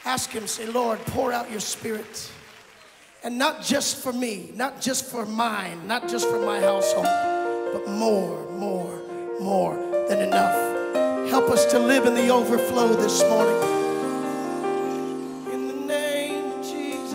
Ask him, say, Lord, pour out your spirit. And not just for me, not just for mine, not just for my household, but more than enough. Help us to live in the overflow this morning. In the name of Jesus.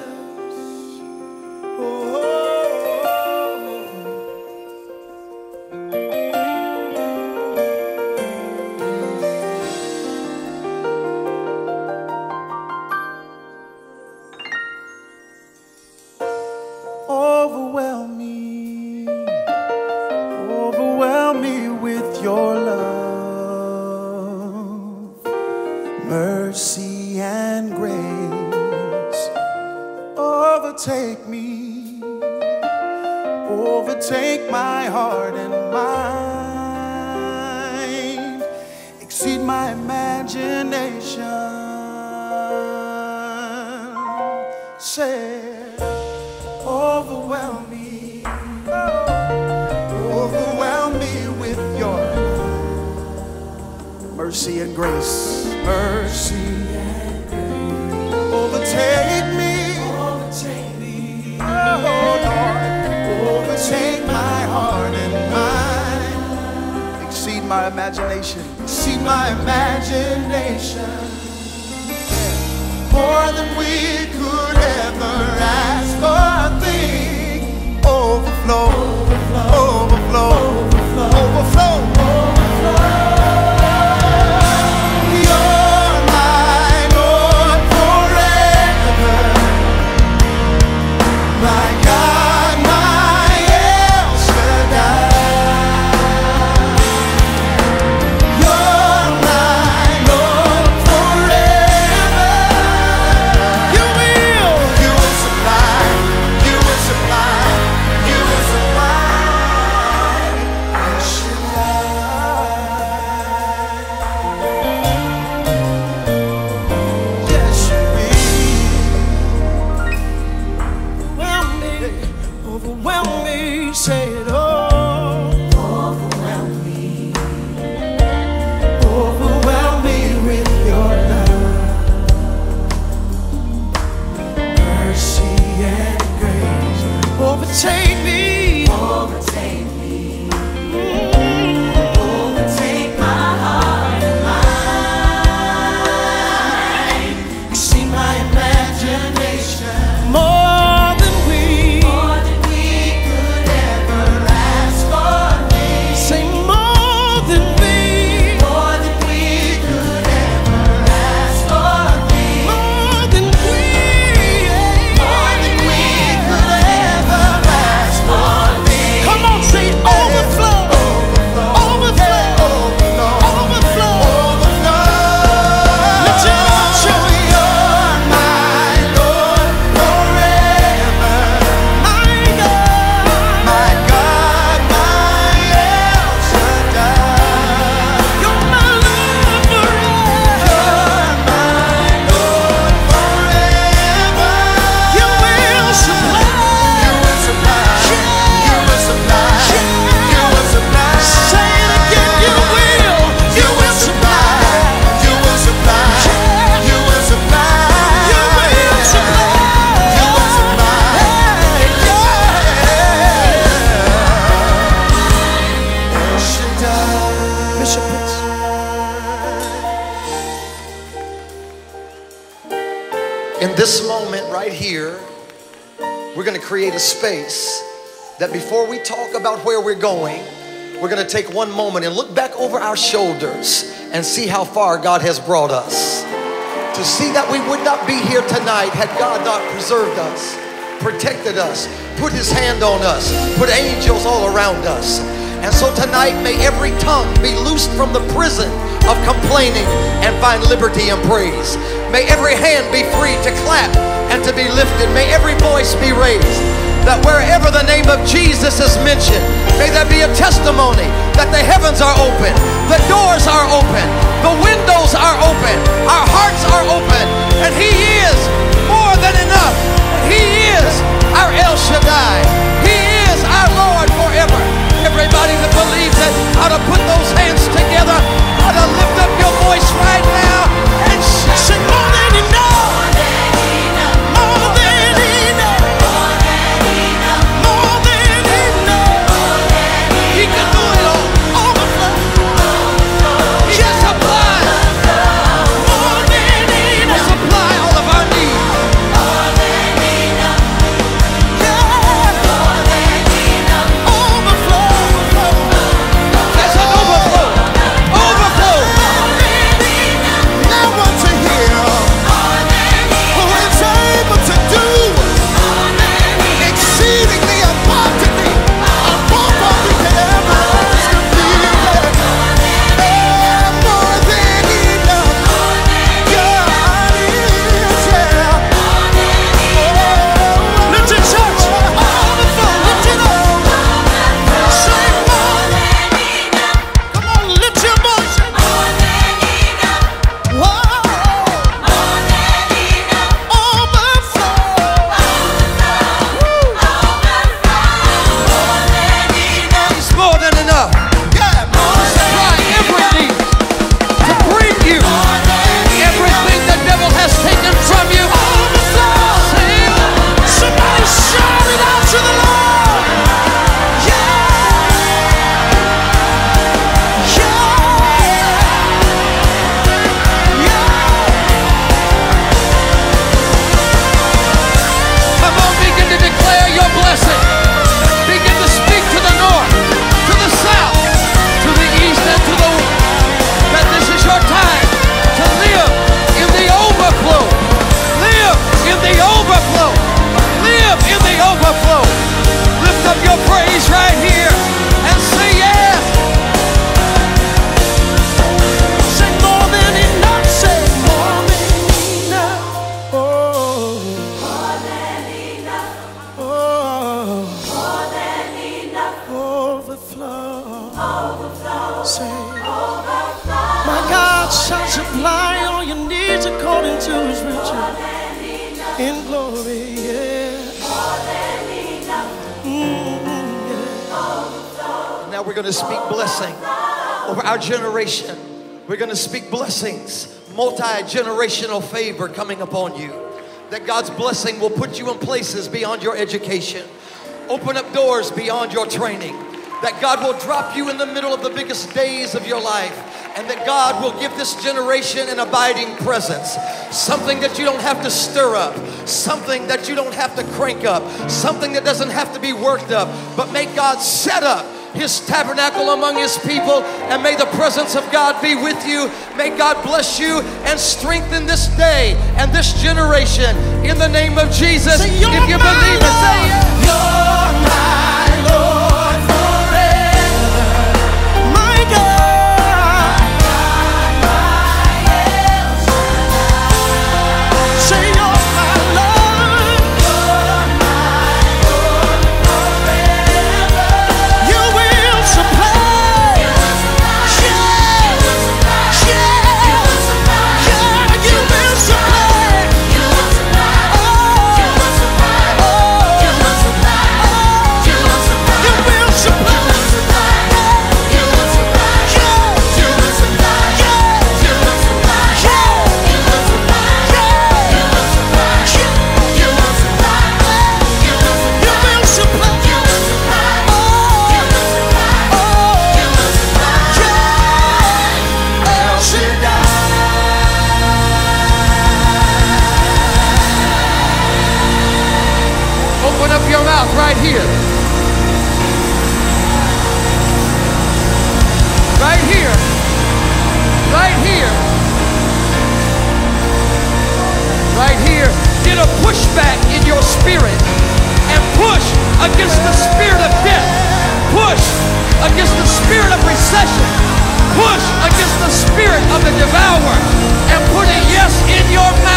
Overwhelm me with your love, mercy and grace. Overtake me, overtake my heart and mind, exceed my imagination. Say, overwhelm me, overwhelm me with your mercy and grace, mercy and grace. Overtake me, oh Lord, overtake my heart and mind, exceed my imagination, exceed my imagination. More than we could ever ask or think. Overflow, overflow, overflow, overflow, overflow. You're my Lord forever, my God, my El Shaddai. You're my Lord forever. You will supply, you will supply, you will supply. El Shaddai. Yes, you will. Overwhelm me, say it all. Overwhelm me with your love, mercy and grace. Overtake me. Overtake me, overtake my heart and mind, see my imagination. More than we Could ever ask or think. say, more than we More than we could ever ask or think. more than we More than we could ever ask or think. Come on, say overflow, overflow, overflow. Lift your voice, shout. You're my Lord forever, My God, my God, my El Shaddai. you're my Lord forever. You're my Lord forever. You will supply. You will supply. You will supply. You will supply. Say it again, you will. You will supply. You will supply. You will supply. You will supply. You will supply. El Shaddai. Bishop Pitts. In this moment right here, we're going to create a space that before we talk about where we're going, we're going to take one moment and look back over our shoulders and see how far God has brought us. To see that we would not be here tonight had God not preserved us, protected us, put his hand on us, put angels all around us. And so tonight, may every tongue be loosed from the prison of complaining and find liberty and praise. May every hand be free to clap and to be lifted. May every voice be raised. That wherever the name of Jesus is mentioned, may there be a testimony that the heavens are open, the doors are open, the windows are open, our hearts are open, and he is more than enough. He is our El Shaddai. He is our Lord forever. Everybody that believes it ought to put those hands together, ought to lift up your voice right now and sing more than enough. Jesus is richer in glory, yeah. Now we're going to speak blessing over our generation. We're going to speak blessings, multi-generational favor coming upon you. That God's blessing will put you in places beyond your education. Open up doors beyond your training. That God will drop you in the middle of the biggest days of your life. And that God will give this generation an abiding presence. Something that you don't have to stir up. Something that you don't have to crank up. Something that doesn't have to be worked up. But may God set up His tabernacle among His people, and may the presence of God be with you. May God bless you and strengthen this day and this generation in the name of Jesus. If you believe it, say it. You're my Lord forever, my God, my El Shaddai. Say you're my Lord, you're my Lord forever. You will supply, you will supply, yeah, you will supply, yeah, you will supply, yeah, you will supply, you will supply, oh, you will supply, oh, you will supply, oh, you will supply, you will supply, you will supply, you will supply, yeah, you will supply, yeah, you will supply, yeah, you will supply, yeah, you will supply, yeah, you will supply, you will supply, you will supply, you will supply, oh, you will supply, oh, you will supply, yeah, El Shaddai. Open up your mouth right here. Right here. Right here. Right here. Get a pushback in your spirit and push against the spirit of death. Push against the spirit of recession. Push against the spirit of the devourer and put a yes in your mouth.